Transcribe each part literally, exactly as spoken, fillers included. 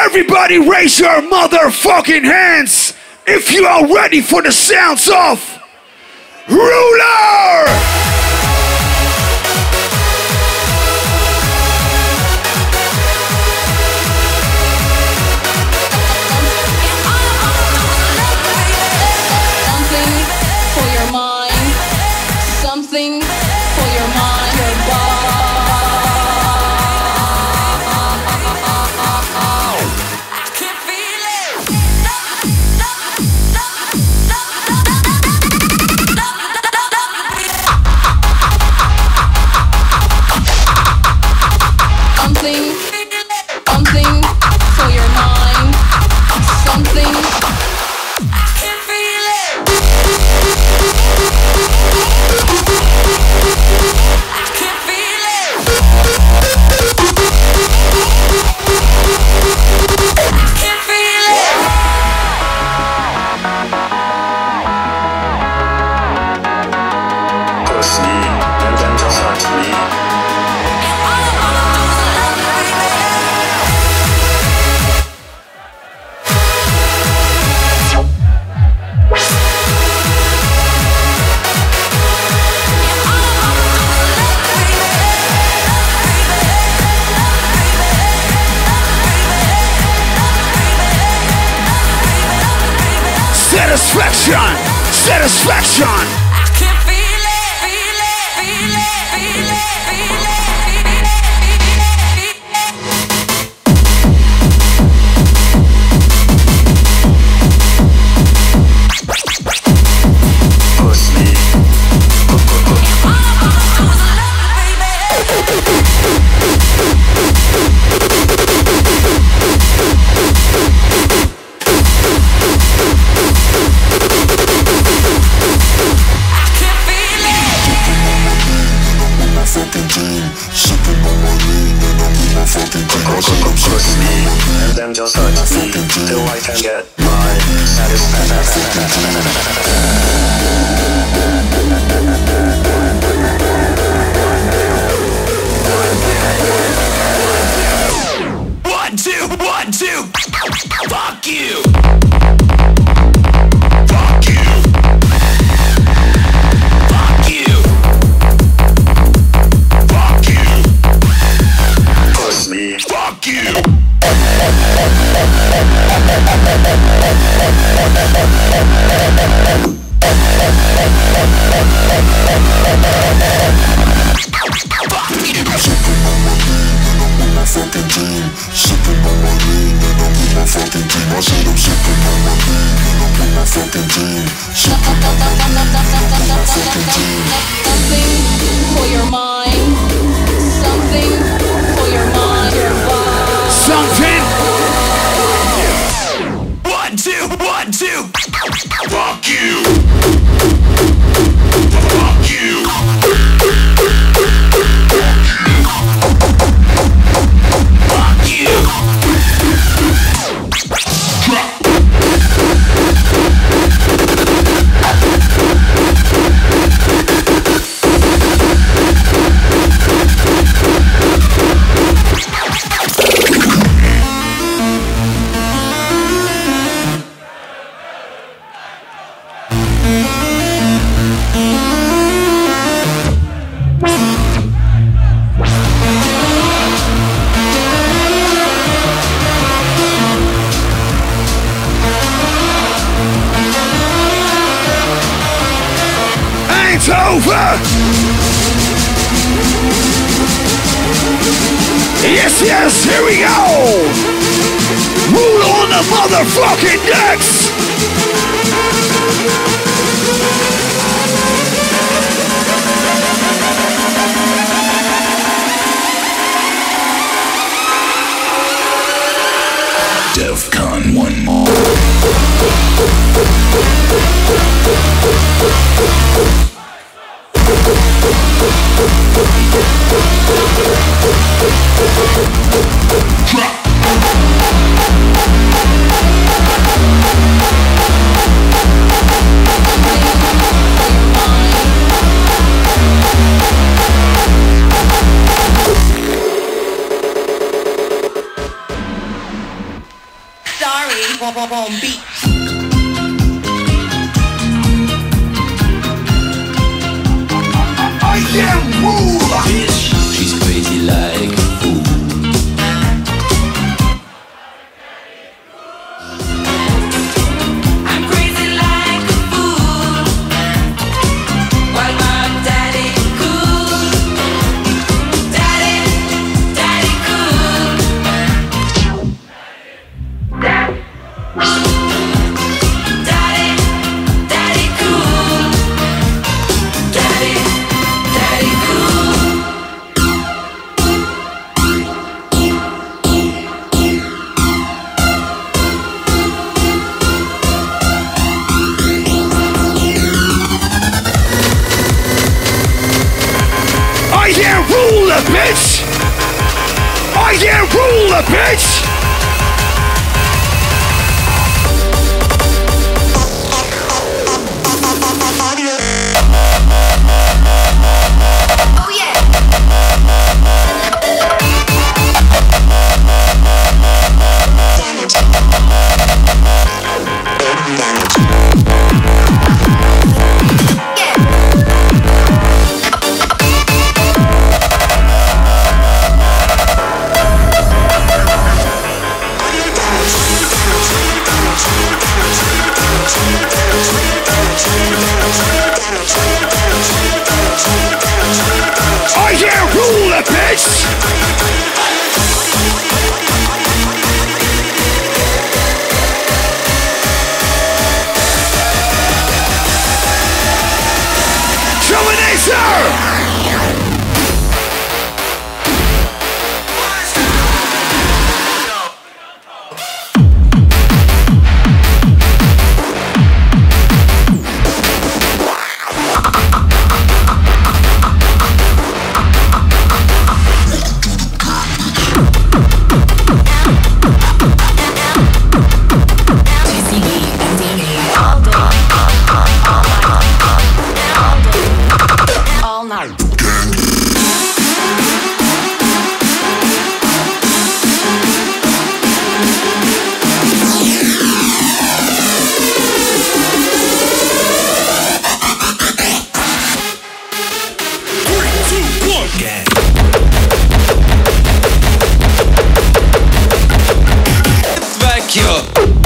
Everybody raise your motherfucking hands if you are ready for the sounds of Ruler! Satisfaction! Satisfaction! I can feel it, feel it, feel it, feel it, feel it, push me. And then just hurt me till I can get my satisfaction. One, two, one, two. Fuck you. Fuck you. Fuck you. Fuck you. Push me. Fuck you. Something for your mind. Something for your mind. Your body. Something! One, two, one, two. Fuck you. Fuck you. Fuck you. It's over! Yes, yes, here we go! Rule on the motherfucking decks! DEFCON one more. on beat. I am ruler. Bitch, she's crazy like a fool. I'm crazy like a fool, while my daddy cool. Daddy, daddy cool. Daddy, daddy cool. Daddy, daddy cool. I am ruler, bitch. I am ruler, bitch. Oh yeah. I am ruler, bitch. Terminator! All night. Vecchio.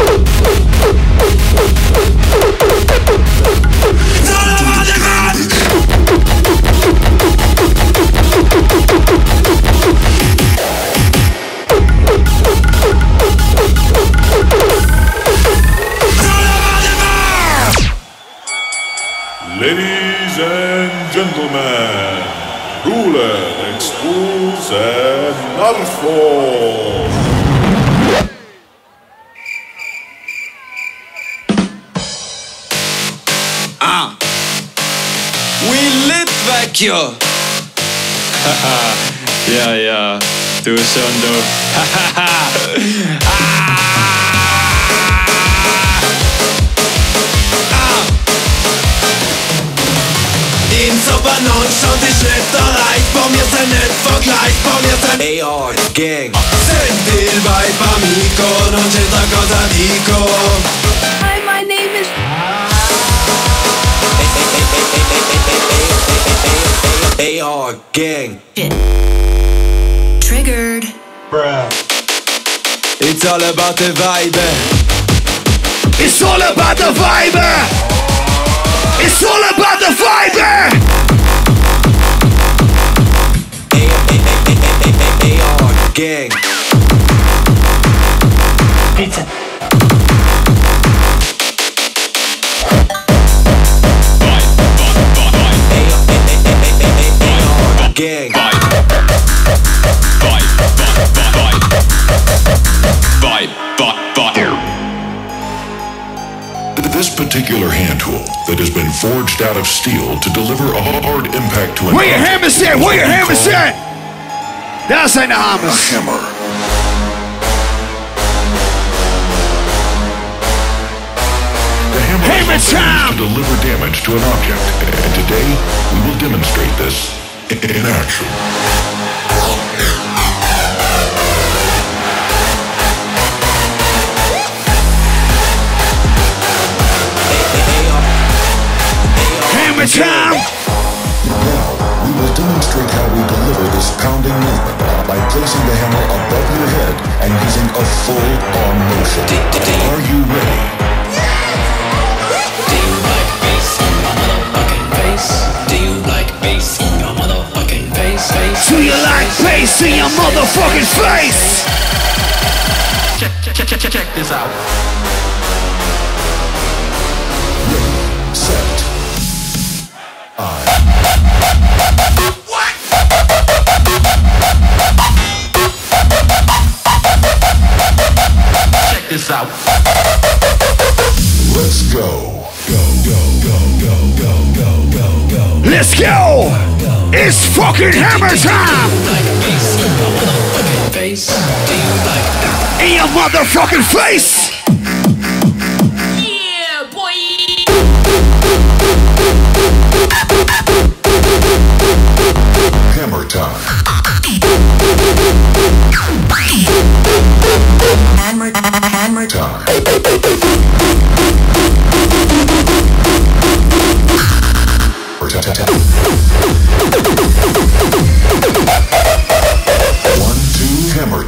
Ladies and gentlemen, Ruler Expose and Narfo. Ah. We lit Vecchio. Ja, ja. Du schon, du. In Supernon stand ich nicht erreichbar, wir sind nicht vergleichbar, wir sind A R Gang. Sind viel Viper Miko, non c'è da cosa dico. Hi, my name is. A R Gang. Triggered. It's all about the vibe. It's all about the vibe. It's all about the vibe. A R Gang. Pizza. Gang. This particular hand tool that has been forged out of steel to deliver a hard impact to an Where your object hammers at? is Where your what we hammers call at? That's in the a hammers. hammer. The hammer Hammer is time! used to deliver damage to an object, and today we will demonstrate this in action. time. Now, we will demonstrate how we deliver this pounding movement by placing the hammer above your head and using a full arm motion. Are you ready? Do you like bass in your motherfucking face? Do you like bass in your motherfucking face? Face. Do you like bass in your motherfucking face? Check, check, check, check, check this out. Ready, set, I. What? Check this out. Let's go. Go, go, go, go, go, go, go, go. Let's go! It's fucking hammer time! Like bass in your motherfucking face? Do you like In your motherfucking face! Yeah, boy. Hammer time. Hammer, hammer Time. Or ta- ta- ta- One, two, hammer.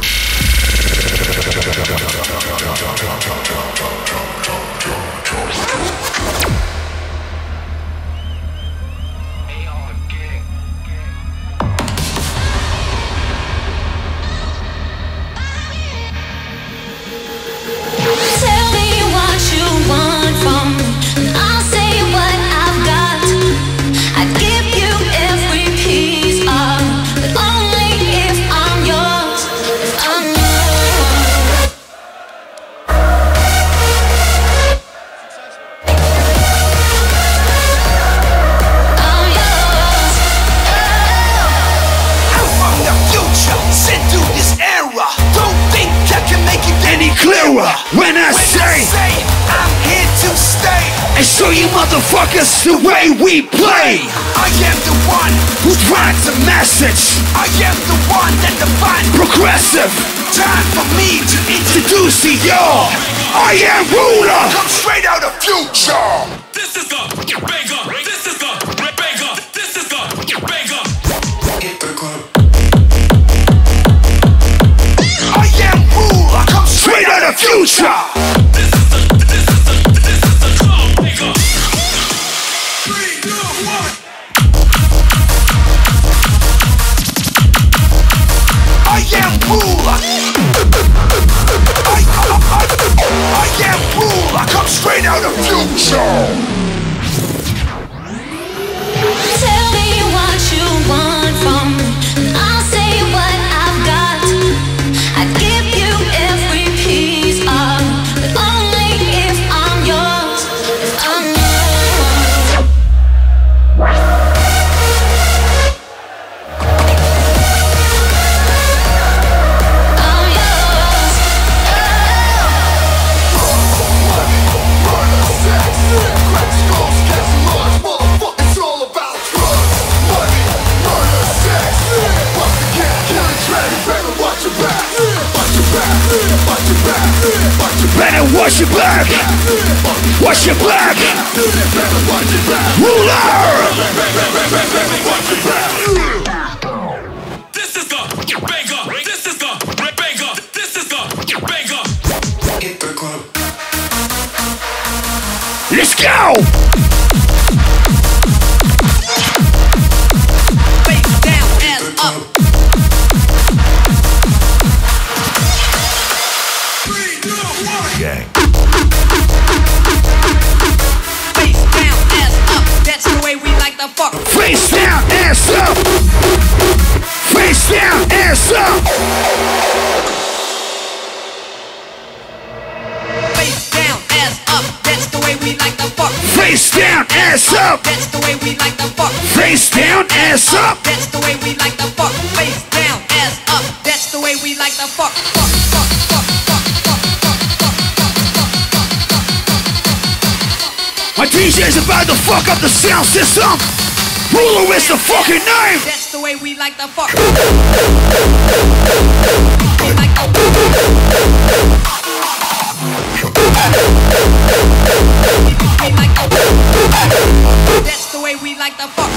Tell me what you want from me, and I'll say what I've got. I'd give you every piece of, but only if I'm yours. If I'm yours. I'm yours. I'm from the future, sent through this era. Don't think I can make it Any clearer when I when I say say I'm here to stay. and show you motherfuckers the way we play. I am the one Who drives the message? I am the one that defines Progressive. time for me to Introduce introduce to y'all. I am ruler. Come straight out of future. This is the banger. This is the banger. This is the banger. I am ruler. Come Straight straight out of future. This is the this is the this is the club banger. Three, two, one. I am ruler. I, I, I, I am ruler. Come straight out of future. Tell me what you want from me, and I'll say what I've got. I'd give you every piece of, but only if I'm yours. If I'm yours. I'm yours. Better watch your back. Watch your back. Ruler. This is the banger. This is the banger. This is the banger. Let's go. face down, ass up? Gang. Face down, ass up. That's the way we like to fuck. Face down, ass up. Face down, ass up. Face down, ass up. That's the way we like to fuck. Face down, ass up. That's the way we like to fuck. Face down, ass up. That's the way we like to fuck. Face down, ass up. That's the way we like to fuck. Fuck, fuck, fuck, fuck, fuck, fuck, fuck, fuck, fuck. My D J's about to fuck up the sound system. Ruler is the fucking name. That's the way we like to fuck. We like to We like to That's the way we like like the fuck.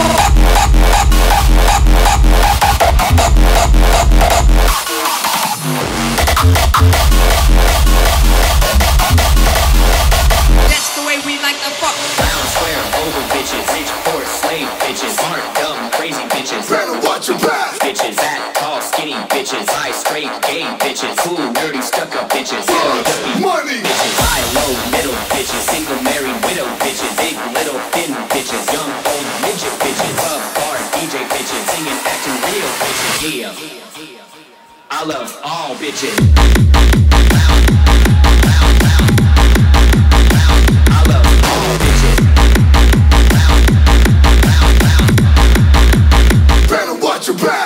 That's the way we like the fuck. Round, square, over bitches, rich, poor, slave bitches, smart, dumb, crazy bitches. Better watch your back. Bitches, fat, tall, skinny bitches, high, straight, gay bitches, cool, nerdy, stuck-up bitches, hell, yuppie Money. bitches, high, low, middle bitches, single, married, widow bitches, big, little, thin bitches, young, old, midget bitches, club, bar, D J bitches, singing, acting real bitches, yeah. I love all bitches. Round, round, round, round. I love all bitches. Round, round, round. Better watch your back.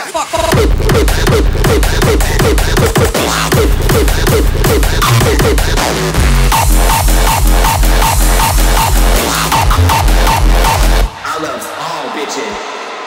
I love all bitches.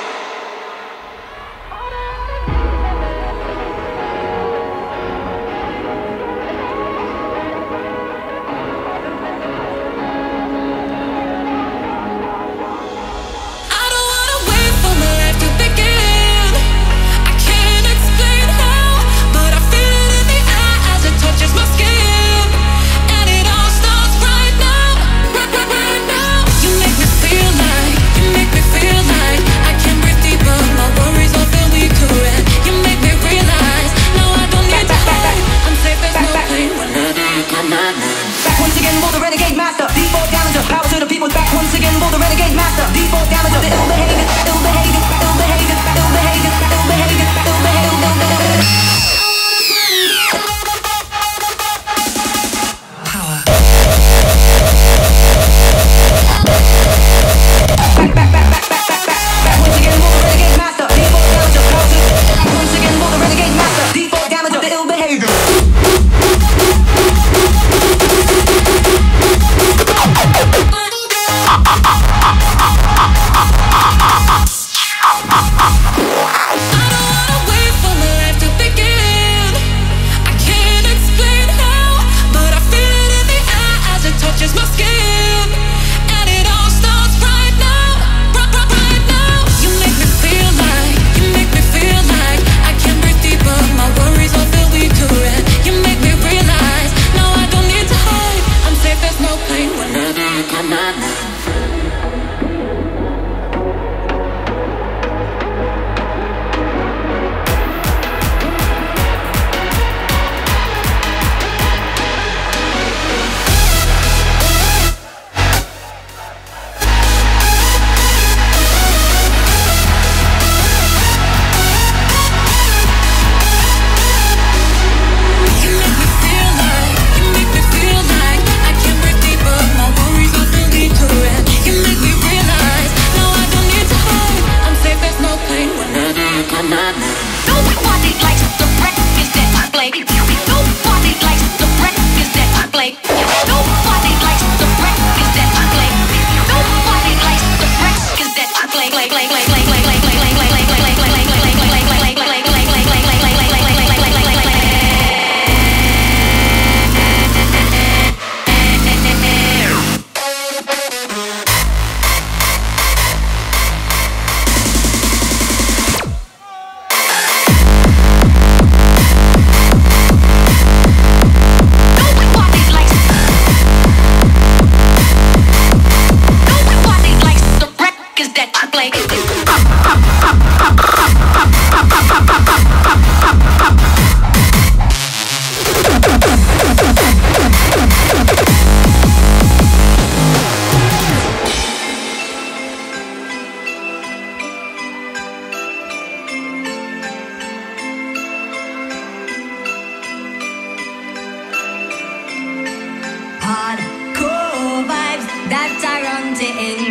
Hardcore vibes that are hunting.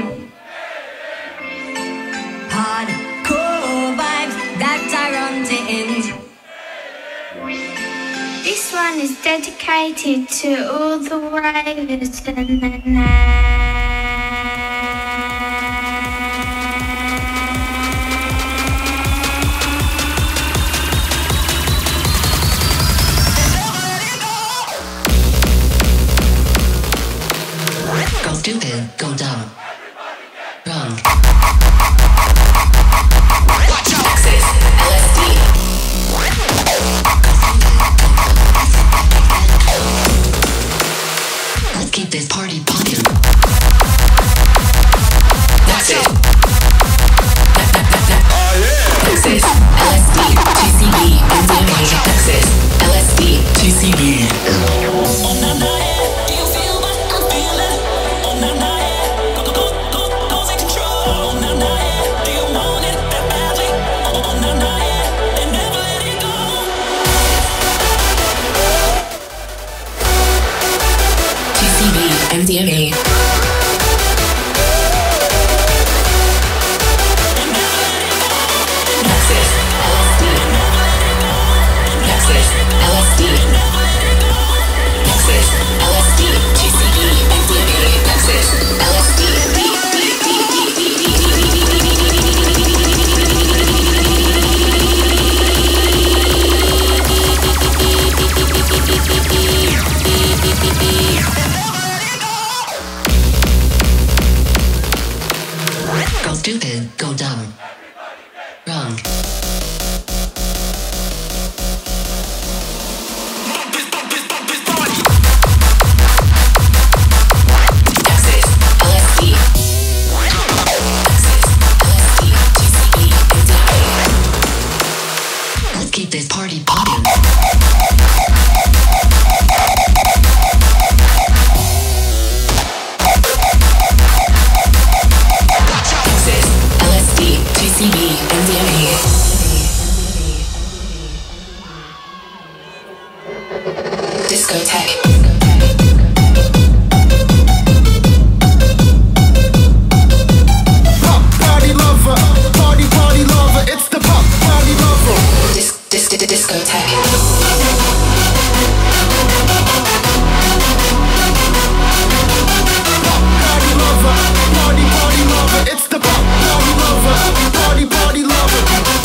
Hardcore vibes that are hunting. This one is dedicated to all the ravers and the night. Go stupid, go dumb. Wrong. C B, M D M A. Nexus, L S D. Nexus, L S D. Nexus, L S D, G C B, M D M A. Nexus, L S D, D, D, D, D, D, D, D, Go stupid, go dumb. Wrong. Texas, L S D. Texas, L S D, G C B, M D M A. Let's keep this party popping. L S D, G C B, M D M A. Discotheque. Pop party lover, party party lover, it's the pop party lover. Dis, dis, dis, discotheque. Pop party lover, party party lover, it's the pop party lover, party party lover.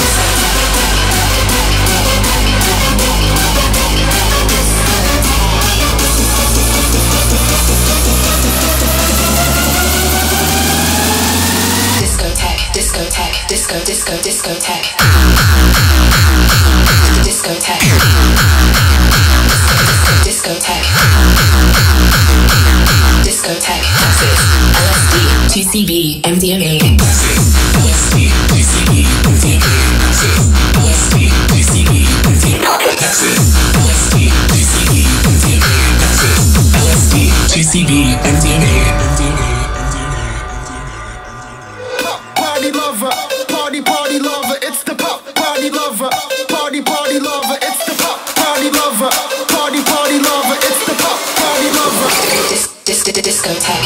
Discotheque, discotheque, disco, disco, discotheque. Discotheque. Discotheque. Discotheque. Texas, L S D, G C B, M D M A. L S D, G C B, M D M A. L S D, G C B, M D M A. Texas, L S D, G C B, M D M A. L S D, G C B, M D M A. Pop party lover, party party lover, it's the pop party lover, party party lover, it's the pop party lover, party party lover, it's the pop party lover. Dis, dis, dis, discotheque.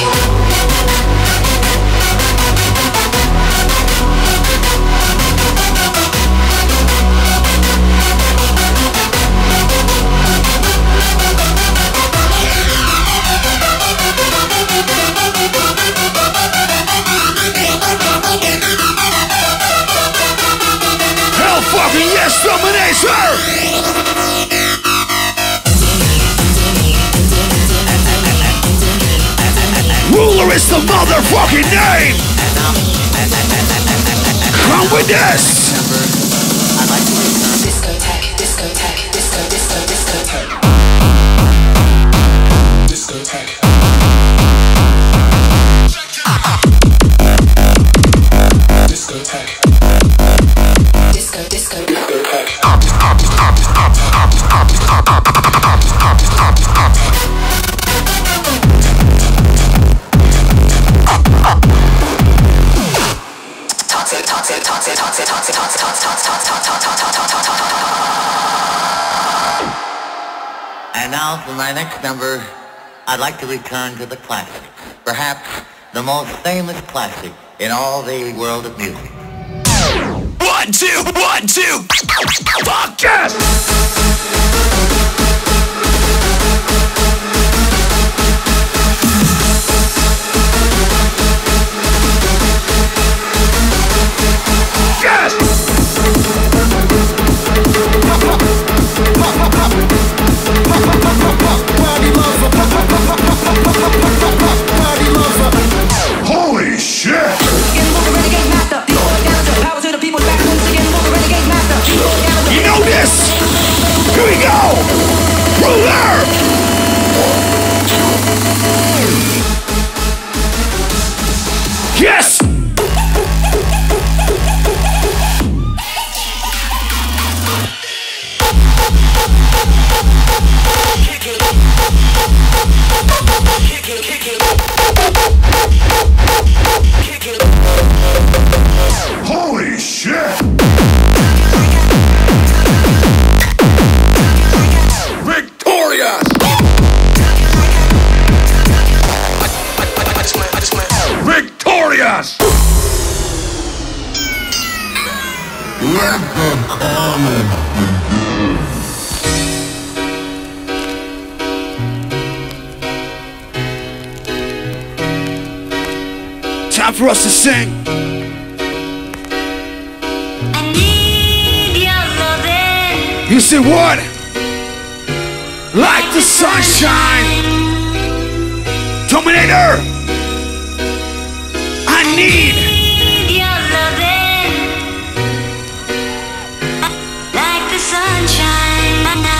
Hell fucking yes, dominator! Ruler is the motherfucking name! Come with this! Discotheque, discotheque, disco, disco, discotheque. Discotheque. Discotheque. Disco, disco, discotheque. And now for my next number, I'd like to return to the classics. Perhaps the most famous classic in all the world of music. One, two, one, two! Fuck yes! Yes! Party lover, party lover. Holy shit! You know this! Here we go! Ruler! Yes! Holy shit! Victorious! Time for us to sing. I need your loving. You say what? Like the sunshine. Dominator. I need your loving. Like the sunshine.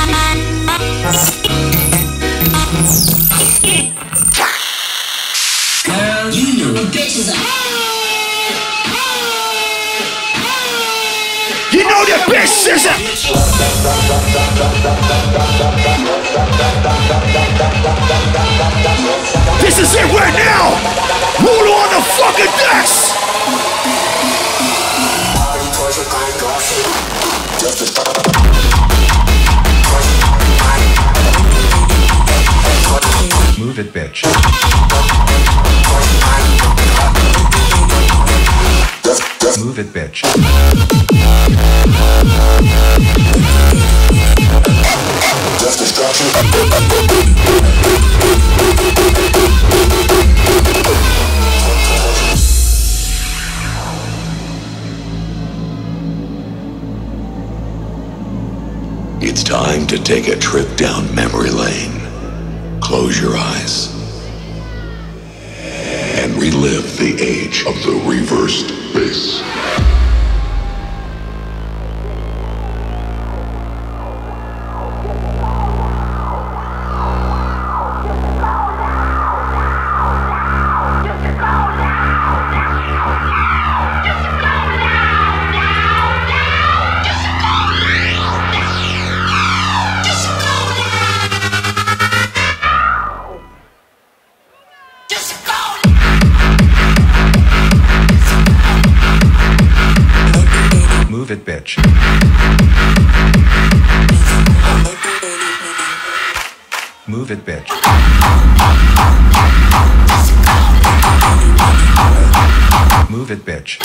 Girl, you know the bitches are. You know the bitches are. This is it right now. Mulu on the fucking decks. Move it, bitch. Move it, bitch. Just destruction. It's time to take a trip down memory lane. Close your eyes and relive the age of the reversed bass. Move it, bitch. Move it, bitch. Move it, bitch.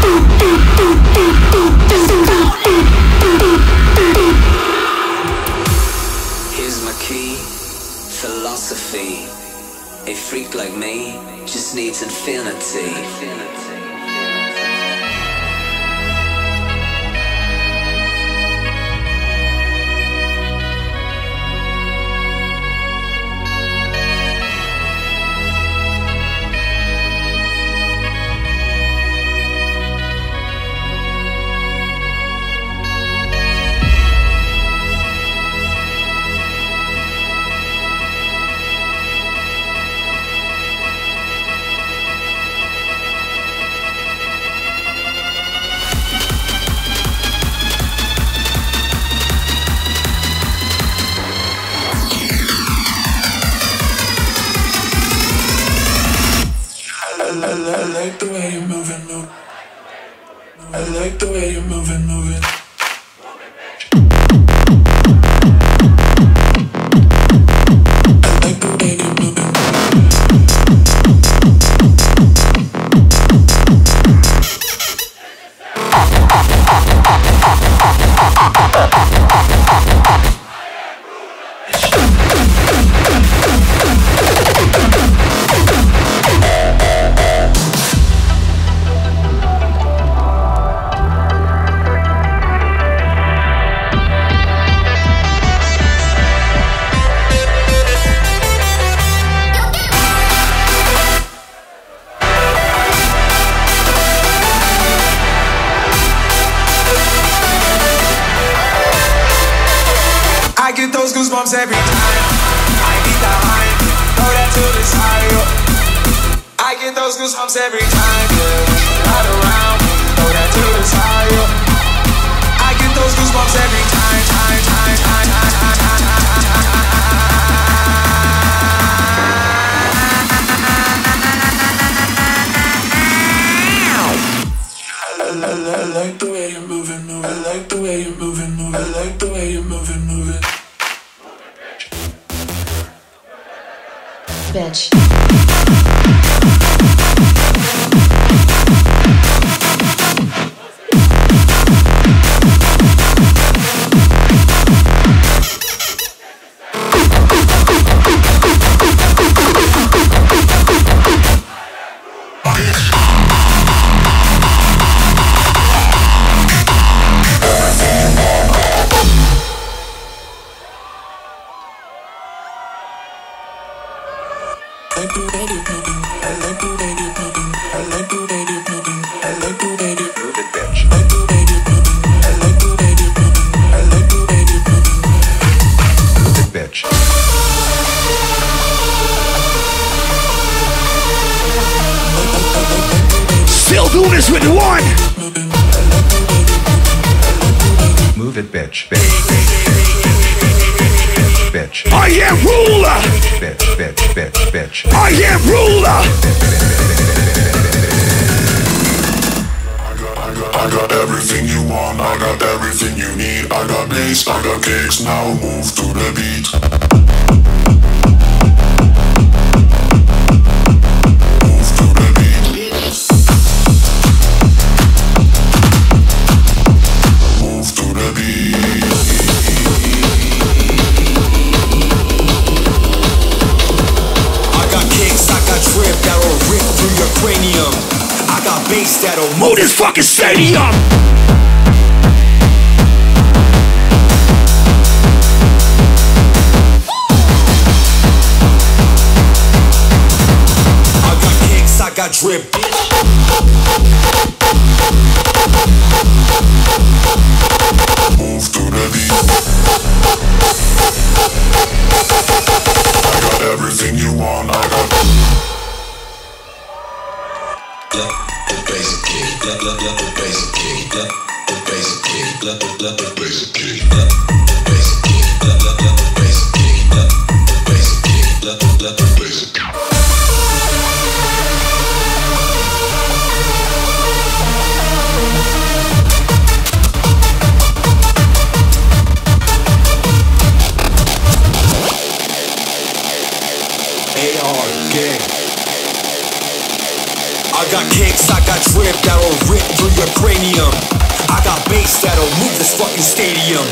Here's my key, philosophy. A freak like me just needs infinity. I like the way you're moving, move. I like the way you're moving, moving. I like the way you're moving. I get those goosebumps every time I beat that line, throw that to the side. I get those goosebumps every time, yeah. Ride around, throw that to the side. I get those goosebumps every time, time, time, time, time, time, time, time, time. I, I, I like the way you're moving, moving. I like the way you're moving, moving. I like the way you're moving, moving. Bitch. like the way you're moving. I like the way you're moving. I like the way you're moving. I like the way you're Move it, bitch. like the way you're moving. I like the way you're moving. I like the way you're moving. Move it, bitch. Still doing this with the one. Move it, bitch. Bitch. Bitch. I am ruler. Bitch. Bitch. Bitch. Bitch. I am ruler. I got everything you want, I got everything you need. I got bass, I got kicks, now move to the beat. Move to the beat. Move to the beat. I got kicks, I got drip that'll rip through your cranium. I got bass that'll Move this fucking stadium. I got kicks, I got drip. Move to the beat. I got everything you want, I got Let the basic kick, let, let, let the basic kick, let the basic kick, let, let, let the basic kick, let the basic kick, let, let, let the basic kick, let the basic kick, let, let, let the basic kick. A R gang. I got kicks, I got drip that'll rip through your cranium. I got bass that'll move this fucking stadium.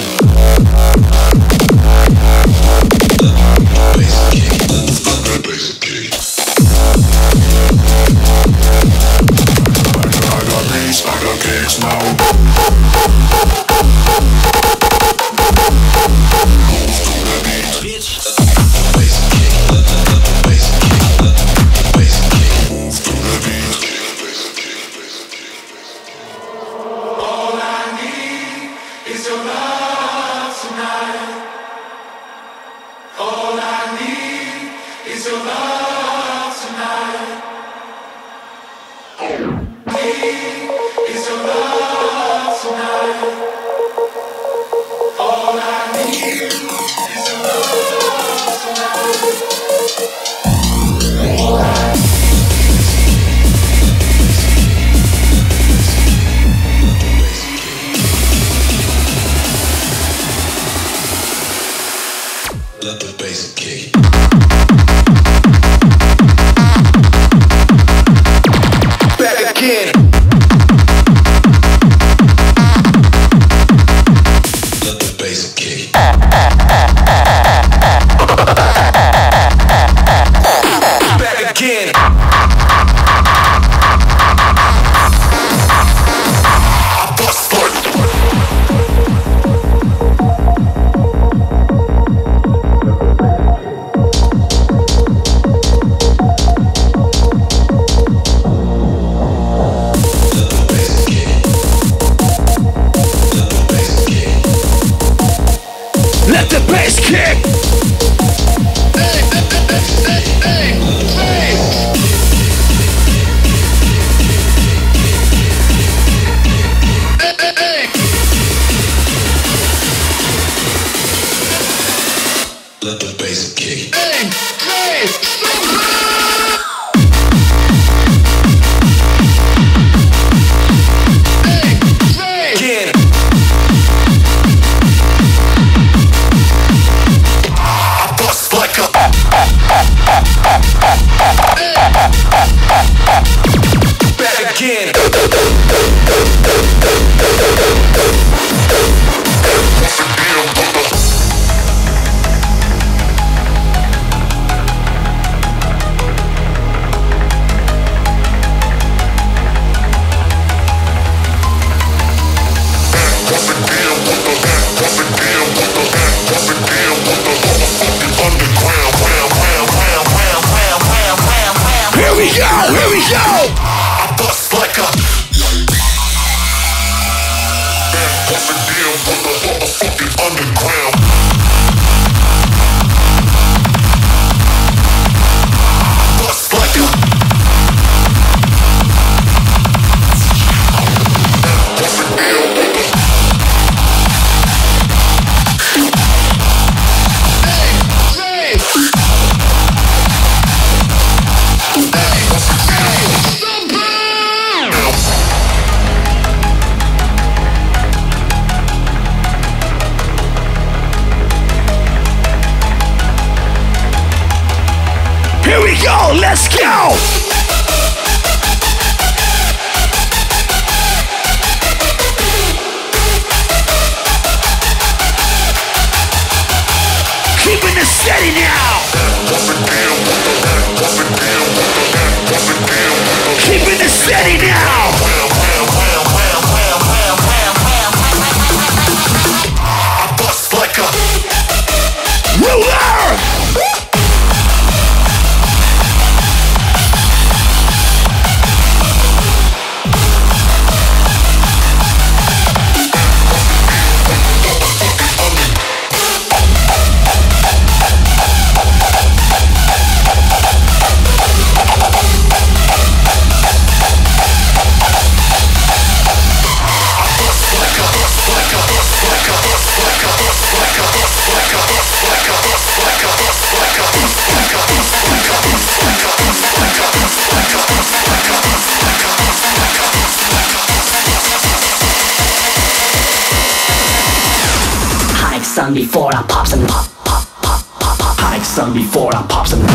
Basic kick, let the basic kick. I got bass, I got kicks, now move to the beat. Basic kick, let, let, let the basic kick, let the basic kick. Move to the beat. All I need is your love tonight. All I need is your love tonight. Need is your love tonight. All I need is your love tonight. All I Let the basic kick. Back again. Let the basic kick. Back again. I bust for Let the bass kick. Let the basic kick. again. I bust like a back again. we go, here we go. I bust like a puffin' damn with the motherfucking underground. Bust like a puffin' damn with the Here we go, let's go! Keeping it steady now! Keeping it steady now! I bust like a ruler! Some before I pop some pop pop pop pop pop. Hike some before I pop some.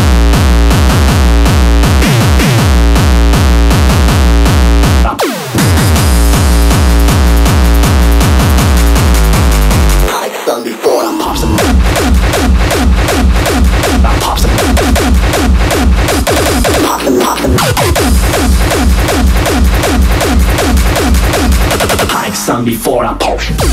Hike some before I pop some. I pop some. Pop some pop some. Hike some before I pop some.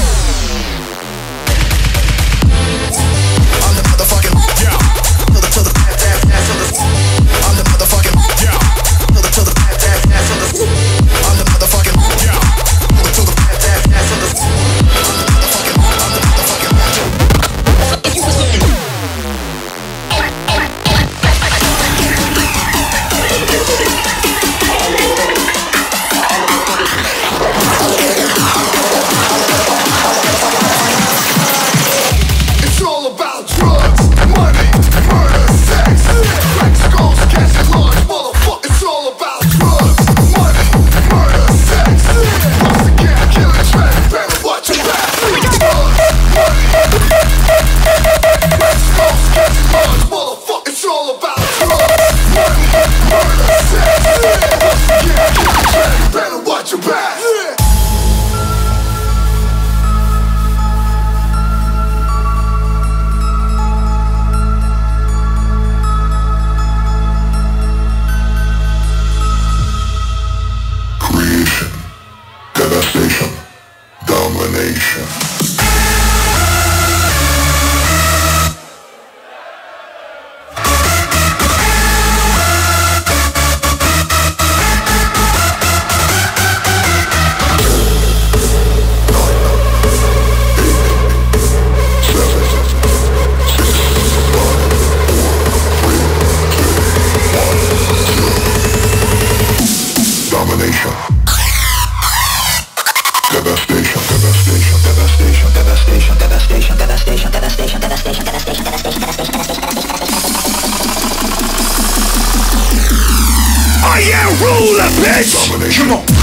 Come on.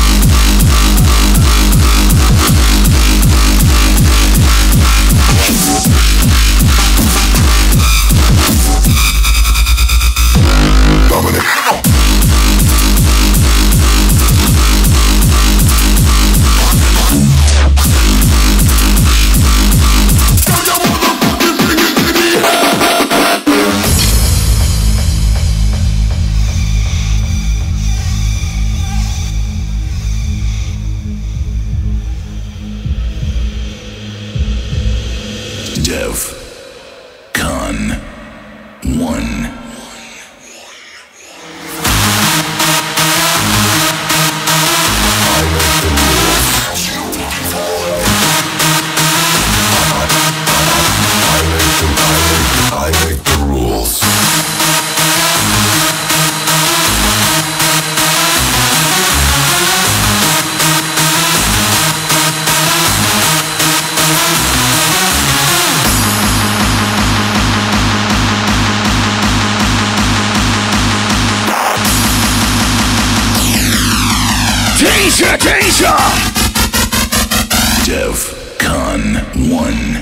Danger, danger! DEFCON one.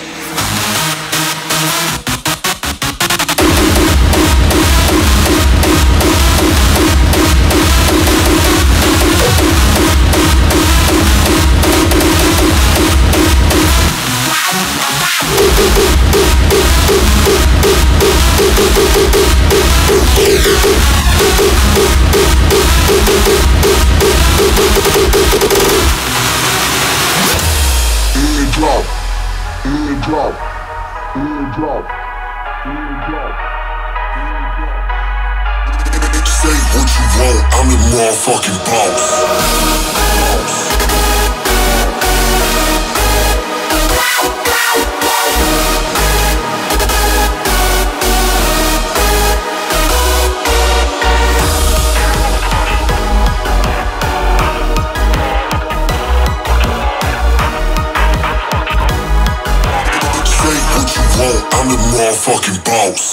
Drop, drop, drop, drop. Say what you want, I'm the motherfucking boss. I'm the motherfucking boss.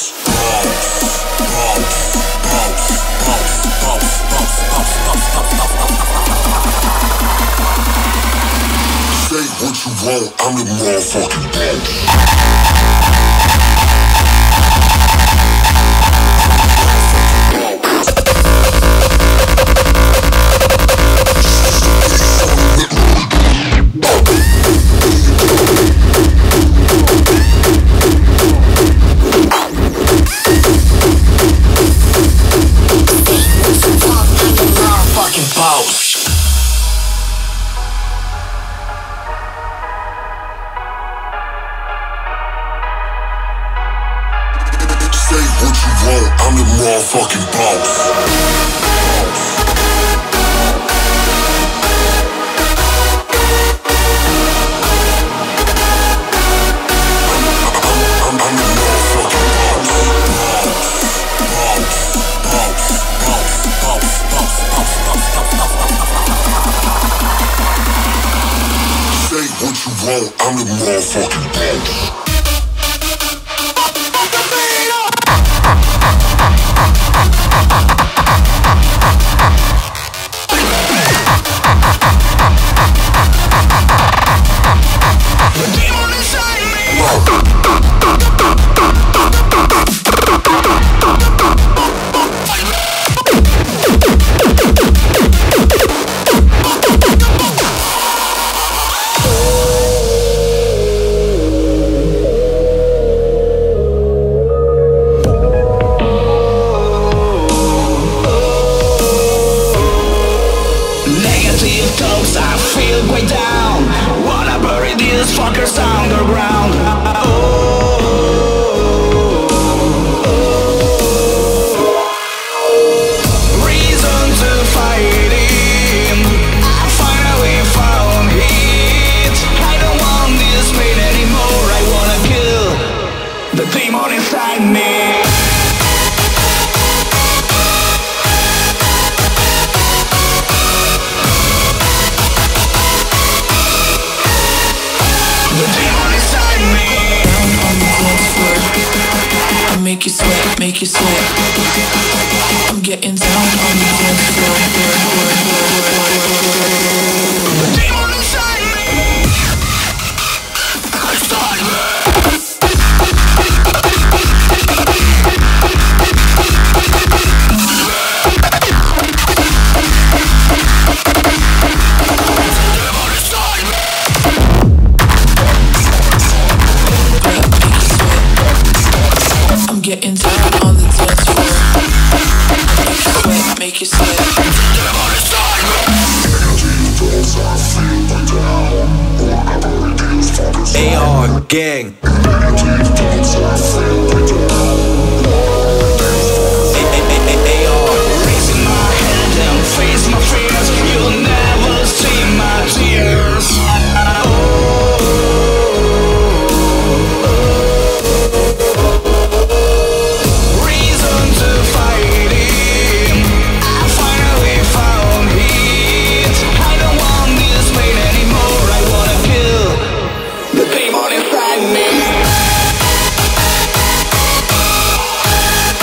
Say what you want, I'm the motherfucking boss. I'm the motherfucking boss. Say what you want, I'm the motherfucking boss. Fuckers underground. Oh, reason to fight it. I finally found it. I don't want this pain anymore. I wanna kill the demon inside me. Make you sweat, make you sweat. I'm getting down on the dance floor. The demon inside me. Inside me. Getting down on the dance floor. Make you sweat, make you sweat. A R gang. Raising my hand and face my fears. You'll never see my tears.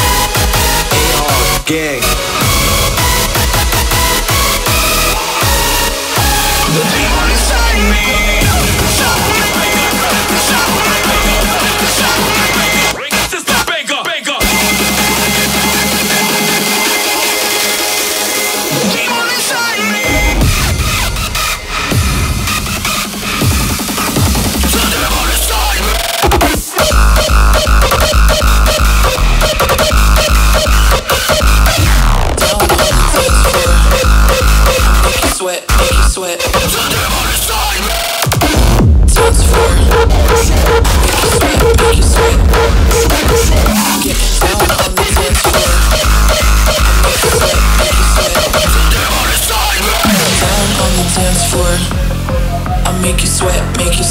Gang.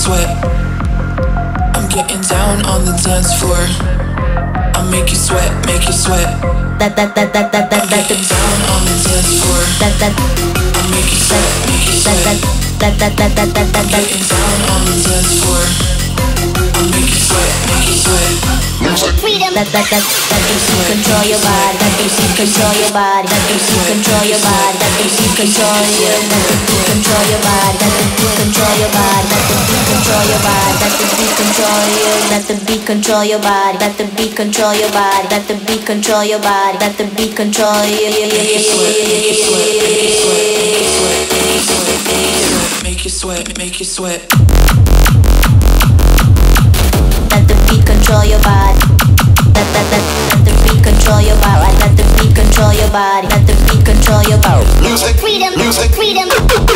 sweat. I'm getting down on the dance floor. I'll make you sweat, make you sweat. That that that that that that I'm getting down on the dance floor. that that I'll make you sweat, make you that sweat. that that that that that that I'm that getting down on the dance floor. I'll make you sweat, make you sweat. Freedom. That that that that makes you control your body. That makes you control your body. That makes you control your body. That makes you control you. That makes you control your body. That makes you control your body. That makes you control your body. That the beat control you. That the beat control your body. That the beat control your body. That the beat control your body. That the beat control you. Make you sweat, make you sweat. Let the beat control your body. Let that that let the beat control your body. Let the beat control your body. Let the beat control your body. Music, Freedom, music, freedom.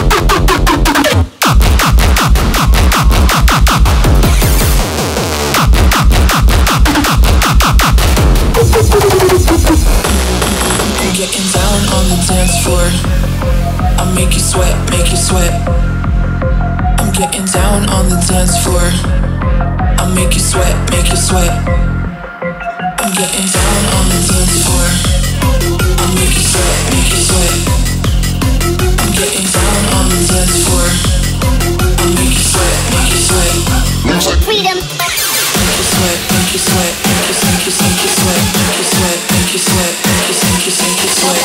I'm getting down on the dance floor. I'll make you sweat, make you sweat. I'm getting down on the dance floor. I'll make you sweat, make you sweat. I'm getting down on the dance floor. I'll make you sweat, make you sweat. I'm getting down on the dance floor. I'll make you sweat, make you sweat. music, Freedom. Make you sweat, make you sweat, make you make you make you sweat, make you sweat, make you sweat, make you make you make you sweat.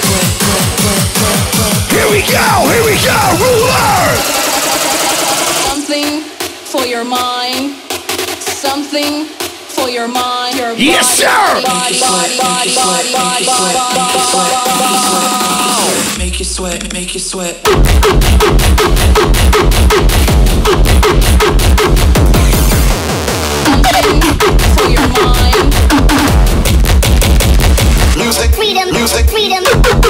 Here we go, here we go, ruler! Something for your mind. Something for your mind. Your Yes, body, sir! Body, body, body, body, body, body, body. Make you sweat, make you sweat. Something for your mind. music, Freedom, music, freedom.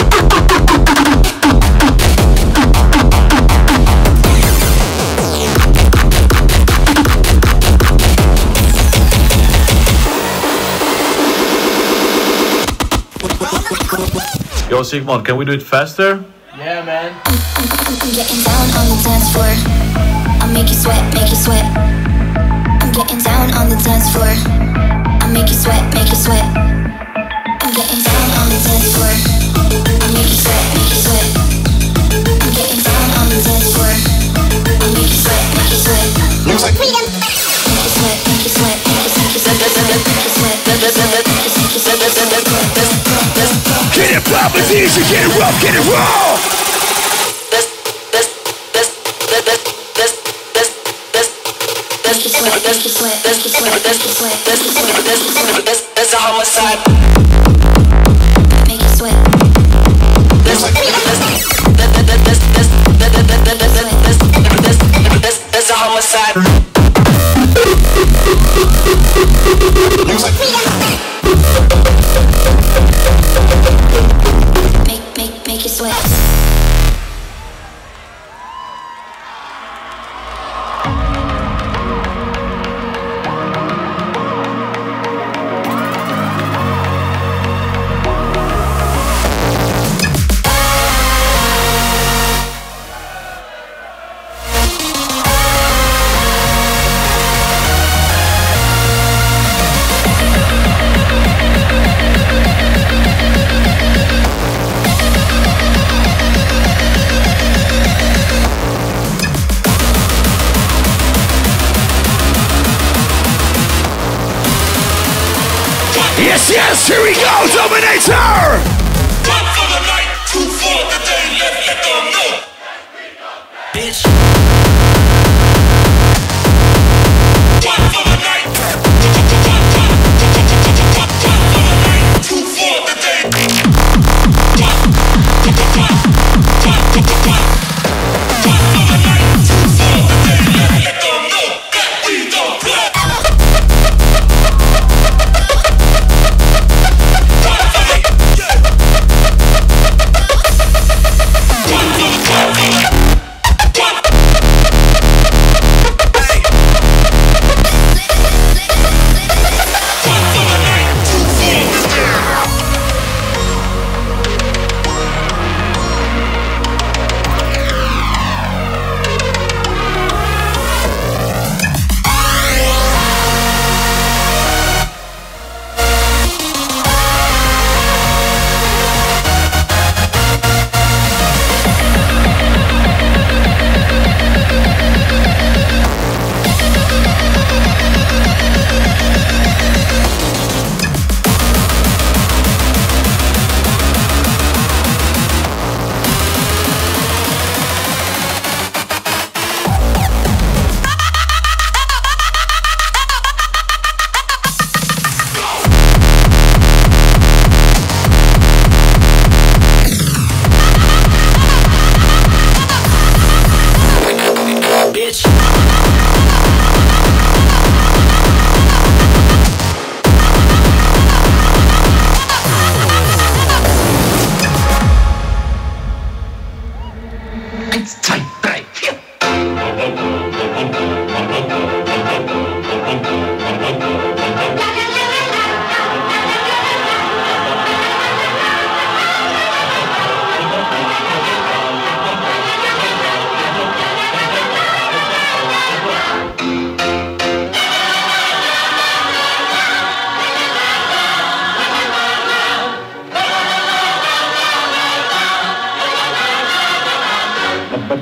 Yo, Sigmund, can we do it faster? Yeah, man. I'm getting down on the dance floor. I'll make you sweat, make you sweat. I'm getting down on the dance floor. I'll make you sweat, make you sweat. I'm getting down on the dance floor. I'll make you sweat, make you sweat. I'm getting down on the dance floor. I'll make you sweat, make you sweat. music, Freedom. Make you sweat, make you sweat, make you make you sweat, make you sweat, make you sweat, make you sweat, make you sweat, make you sweat. Get it pop, it's easy, get it rough, get it raw! That's a homicide. Make you sweat. That's a homicide. Make, make, make you sweat. Yes, yes, here we go, Dominator! One for the night, two for the day. Let let them know. Bitch. One for the night. One for the night, two for the day. One for the night, two for the day. Let let them know that we don't play.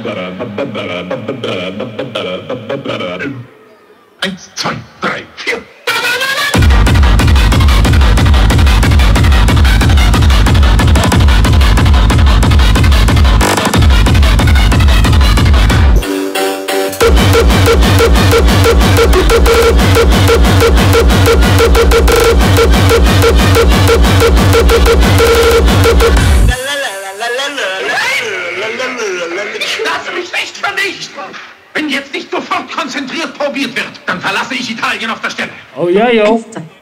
Eins, zwei, drei, vier. Lass mich nicht vernichten! Wenn jetzt nicht sofort konzentriert probiert wird, dann verlasse ich Italien auf der Stelle. Oh ja, yo.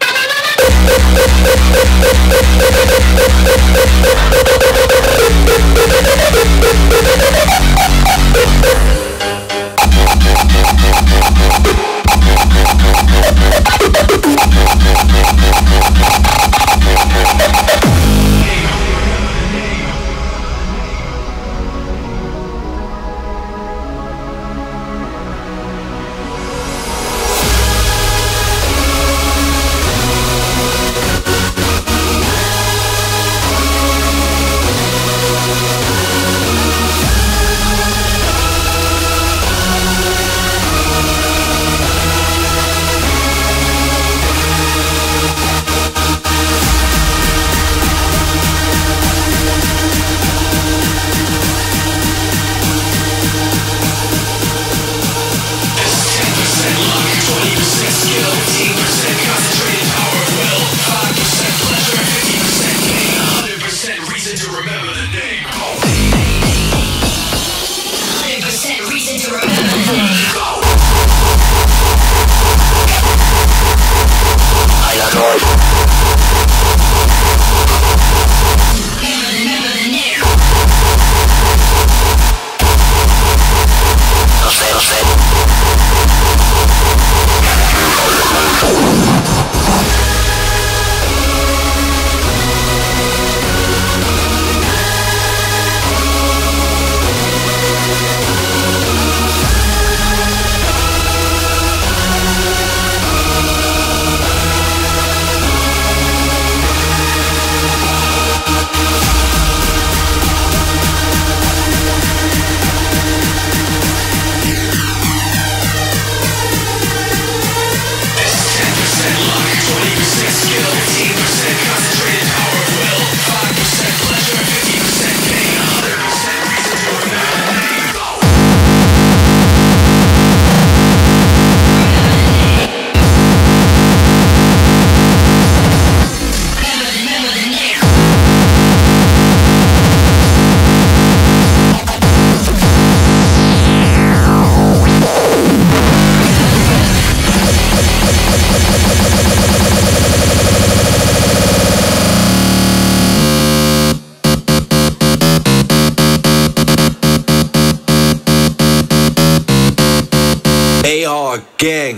Gang.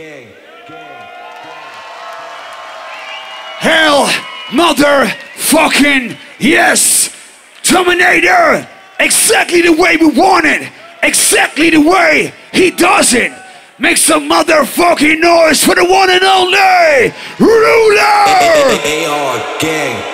Hell, motherfucking yes! Terminator! Exactly the way we want it! Exactly the way he does it! Make some motherfucking noise for the one and only Ruler! A R Gang.